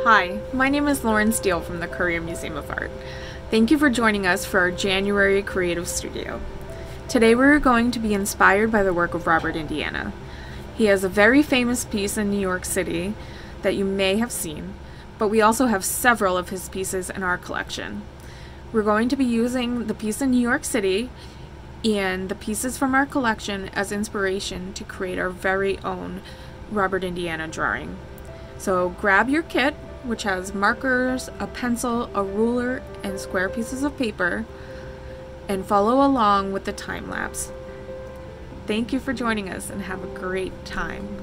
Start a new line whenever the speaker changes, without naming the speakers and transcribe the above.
Hi, my name is Lauren Steele from the Currier Museum of Art. Thank you for joining us for our January Creative Studio. Today we're going to be inspired by the work of Robert Indiana. He has a very famous piece in New York City that you may have seen, but we also have several of his pieces in our collection. We're going to be using the piece in New York City and the pieces from our collection as inspiration to create our very own Robert Indiana drawing. So grab your kit, which has markers, a pencil, a ruler, and square pieces of paper, and follow along with the time lapse. Thank you for joining us and have a great time.